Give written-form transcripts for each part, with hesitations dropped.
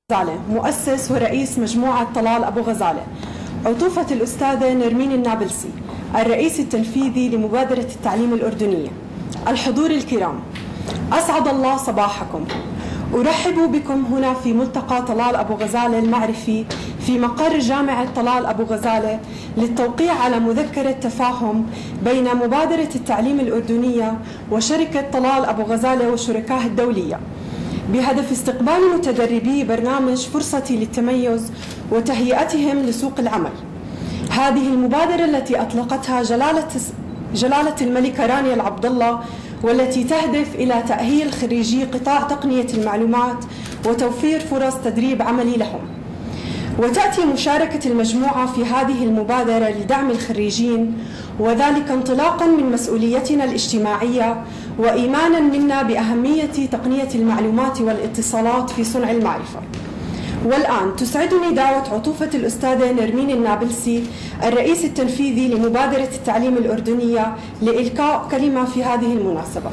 غزالة، مؤسس ورئيس مجموعة طلال أبو غزالة. عطوفة الأستاذة نرمين النابلسي، الرئيس التنفيذي لمبادرة التعليم الأردنية. الحضور الكرام، أسعد الله صباحكم. أرحب بكم هنا في ملتقى طلال أبو غزالة المعرفي في مقر جامعة طلال أبو غزالة للتوقيع على مذكرة تفاهم بين مبادرة التعليم الأردنية وشركة طلال أبو غزالة وشركائها الدولية بهدف استقبال متدربي برنامج فرصتي للتميز وتهيئتهم لسوق العمل. هذه المبادرة التي أطلقتها جلالة الملكة رانيا العبدالله، والتي تهدف إلى تأهيل خريجي قطاع تقنية المعلومات وتوفير فرص تدريب عملي لهم. وتأتي مشاركة المجموعة في هذه المبادرة لدعم الخريجين، وذلك انطلاقا من مسؤوليتنا الاجتماعية وإيمانا منا بأهمية تقنية المعلومات والاتصالات في صنع المعرفة. والآن تسعدني دعوة عطوفة الأستاذة نرمين النابلسي، الرئيس التنفيذي لمبادرة التعليم الأردنية، لإلقاء كلمة في هذه المناسبة.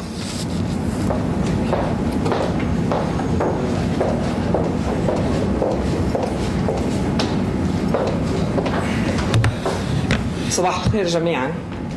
صباح الخير جميعا.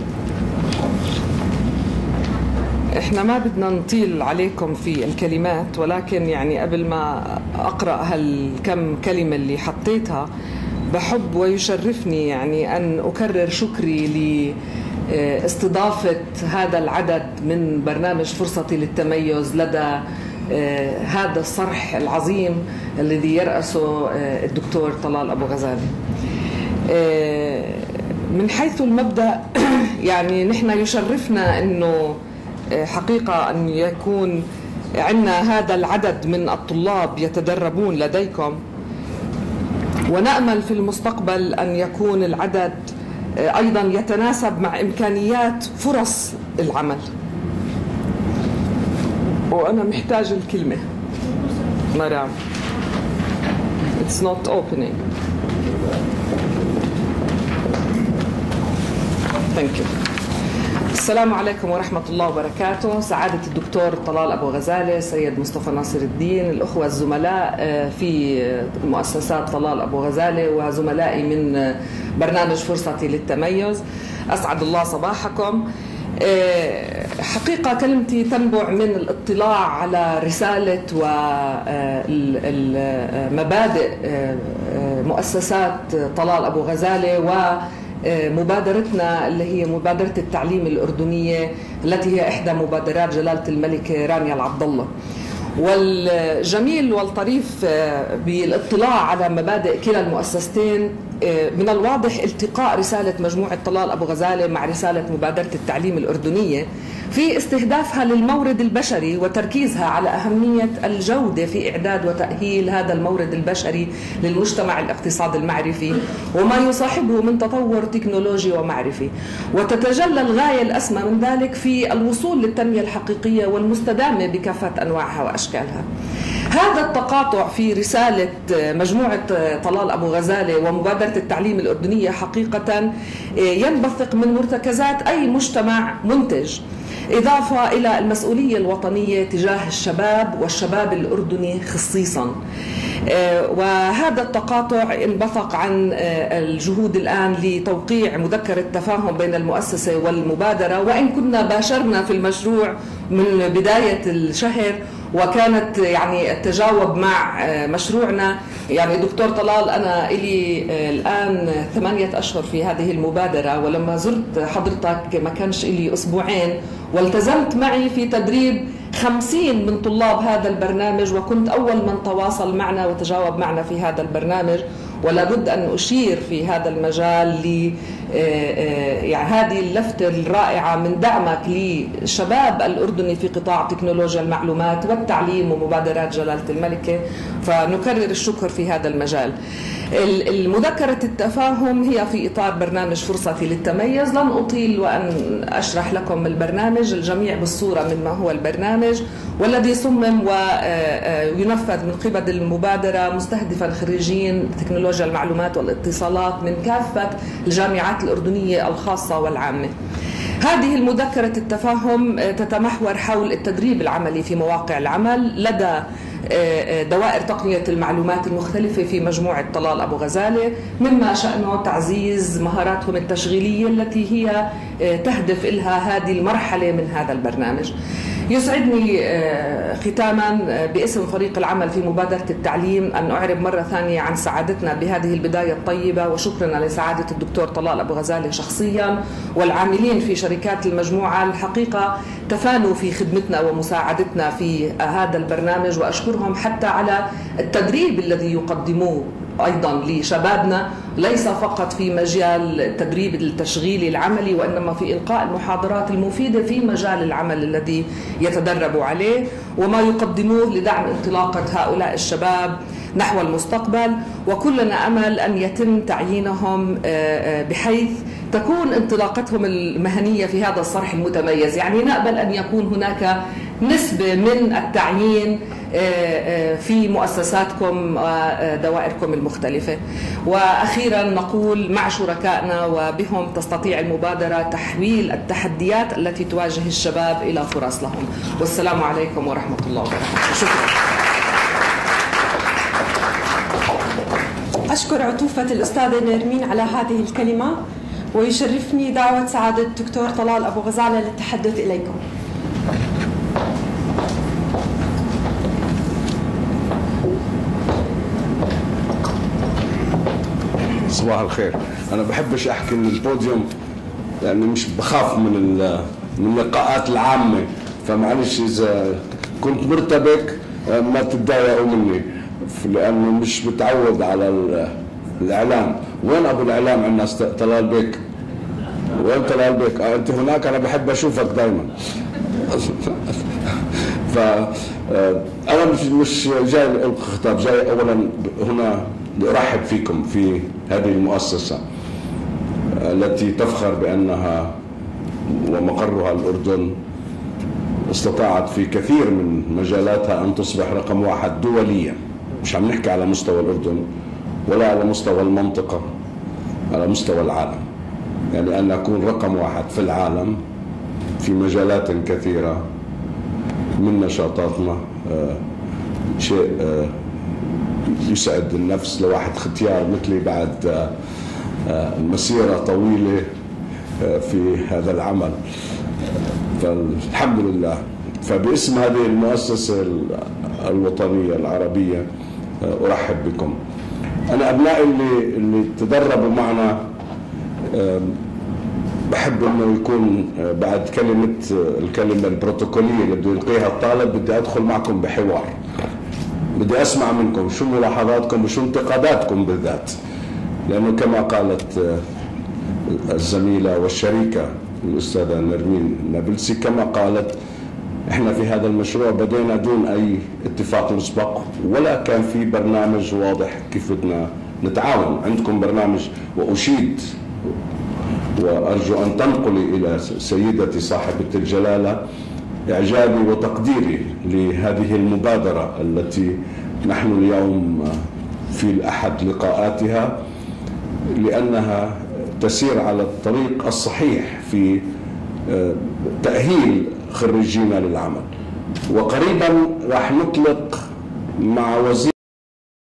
احنا ما بدنا نطيل عليكم في الكلمات، ولكن يعني قبل ما اقرا هالكم كلمه اللي حطيتها بحب ويشرفني يعني ان اكرر شكري لاستضافه هذا العدد من برنامج فرصتي للتميز لدى هذا الصرح العظيم الذي يرأسه الدكتور طلال أبو غزالة. من حيث المبدأ يعني نحن يشرفنا أنه حقيقة أن يكون عندنا هذا العدد من الطلاب يتدربون لديكم، ونأمل في المستقبل أن يكون العدد أيضا يتناسب مع إمكانيات فرص العمل. وأنا محتاج الكلمة مرام. It's not opening. Thank you. السلام عليكم ورحمة الله وبركاته. سعادة الدكتور طلال أبو غزالة، سيد مصطفى ناصر الدين، الأخوة الزملاء في مؤسسات طلال أبو غزالة وزملائي من برنامج فرصتي للتميز، أسعد الله صباحكم. حقيقة كلمتي تنبع من الاطلاع على رسالة ومبادئ مؤسسات طلال أبو غزالة ومبادرتنا اللي هي مبادرة التعليم الأردنية، التي هي إحدى مبادرات جلالة الملكة رانيا العبدالله. والجميل والطريف بالاطلاع على مبادئ كلا المؤسستين، من الواضح التقاء رسالة مجموعة طلال أبو غزالة مع رسالة مبادرة التعليم الأردنية في استهدافها للمورد البشري وتركيزها على أهمية الجودة في إعداد وتأهيل هذا المورد البشري للمجتمع الاقتصاد المعرفي وما يصاحبه من تطور تكنولوجي ومعرفي. وتتجلى الغاية الأسمى من ذلك في الوصول للتنمية الحقيقية والمستدامة بكافة أنواعها وأشكالها. هذا التقاطع في رسالة مجموعة طلال أبو غزالة ومبادرة التعليم الأردنية حقيقة ينبثق من مرتكزات أي مجتمع منتج، إضافة إلى المسؤولية الوطنية تجاه الشباب والشباب الأردني خصيصا. وهذا التقاطع انبثق عن الجهود الآن لتوقيع مذكرة تفاهم بين المؤسسة والمبادرة، وإن كنا باشرنا في المشروع من بداية الشهر، وكانت يعني التجاوب مع مشروعنا. يعني دكتور طلال، أنا إلي الآن 8 أشهر في هذه المبادرة، ولما زرت حضرتك ما كانش إلي أسبوعين، والتزمت معي في تدريب 50 من طلاب هذا البرنامج، وكنت أول من تواصل معنا وتجاوب معنا في هذا البرنامج. ولا بد أن أشير في هذا المجال يعني هذه اللفتة الرائعة من دعمك للشباب الأردني في قطاع تكنولوجيا المعلومات والتعليم ومبادرات جلالة الملكة، فنكرر الشكر في هذا المجال. المذكرة التفاهم هي في إطار برنامج فرصتي للتميز. لن أطيل وأن أشرح لكم البرنامج، الجميع بالصورة مما هو البرنامج، والذي صمم وينفذ من قبل المبادرة مستهدفا خريجين تكنولوجيا المعلومات والاتصالات من كافة الجامعات الأردنية الخاصة والعامة. هذه المذكرة التفاهم تتمحور حول التدريب العملي في مواقع العمل لدى دوائر تقنية المعلومات المختلفة في مجموعة طلال أبو غزالة، مما شأنه تعزيز مهاراتهم التشغيلية التي هي تهدف إلها هذه المرحلة من هذا البرنامج. يسعدني ختاما باسم فريق العمل في مبادرة التعليم أن أعرب مرة ثانية عن سعادتنا بهذه البداية الطيبة، وشكرنا لسعادة الدكتور طلال أبو غزالة شخصيا والعاملين في شركات المجموعة. الحقيقة تفانوا في خدمتنا ومساعدتنا في هذا البرنامج، وأشكرهم حتى على التدريب الذي يقدموه أيضا لشبابنا، ليس فقط في مجال التدريب التشغيلي العملي، وإنما في إلقاء المحاضرات المفيدة في مجال العمل الذي يتدربوا عليه، وما يقدموه لدعم انطلاقة هؤلاء الشباب نحو المستقبل. وكلنا أمل أن يتم تعيينهم بحيث تكون انطلاقتهم المهنية في هذا الصرح المتميز. يعني نأمل أن يكون هناك نسبة من التعيين في مؤسساتكم ودوائركم المختلفة. وأخيرا نقول مع شركائنا وبهم تستطيع المبادرة تحويل التحديات التي تواجه الشباب إلى فرص لهم. والسلام عليكم ورحمة الله وبركاته. شكرا. أشكر عطوفة الأستاذة نرمين على هذه الكلمة، ويشرفني دعوة سعادة الدكتور طلال أبو غزالة للتحدث إليكم. صباح الخير. أنا بحبش أحكي من البوديوم لأني مش بخاف من اللقاءات العامة، فمعلش إذا كنت مرتبك ما تتضايقوا مني، لأنه مش متعود على الإعلام. وين أبو الإعلام عندنا؟ طلال بيك. وين طلال بيك؟ أنت هناك، أنا بحب أشوفك دائما. فأنا مش جاي ألقي خطاب، جاي أولا هنا لأرحب فيكم في هذه المؤسسة التي تفخر بأنها ومقرها الأردن استطاعت في كثير من مجالاتها أن تصبح رقم واحد دوليا. مش عم نحكي على مستوى الأردن ولا على مستوى المنطقة، على مستوى العالم. يعني أن نكون رقم واحد في العالم في مجالات كثيرة من نشاطاتنا شيء يسعد النفس لواحد ختيار مثلي بعد مسيرة طويلة في هذا العمل. فالحمد لله. فباسم هذه المؤسسة الوطنية العربية أرحب بكم. أنا أبنائي اللي تدربوا معنا بحب انه يكون بعد الكلمه البروتوكوليه اللي بده يلقيها الطالب، بدي ادخل معكم بحوار، بدي اسمع منكم شو ملاحظاتكم وشو انتقاداتكم بالذات، لانه كما قالت الزميله والشريكه الاستاذه نرمين نابلسي، كما قالت احنا في هذا المشروع بدينا دون اي اتفاق مسبق، ولا كان في برنامج واضح كيف بدنا نتعاون. عندكم برنامج، واشيد وأرجو أن تنقلي إلى سيدتي صاحبة الجلالة إعجابي وتقديري لهذه المبادرة التي نحن اليوم في أحد لقاءاتها، لأنها تسير على الطريق الصحيح في تأهيل خريجينا للعمل. وقريبا راح نطلق مع وزير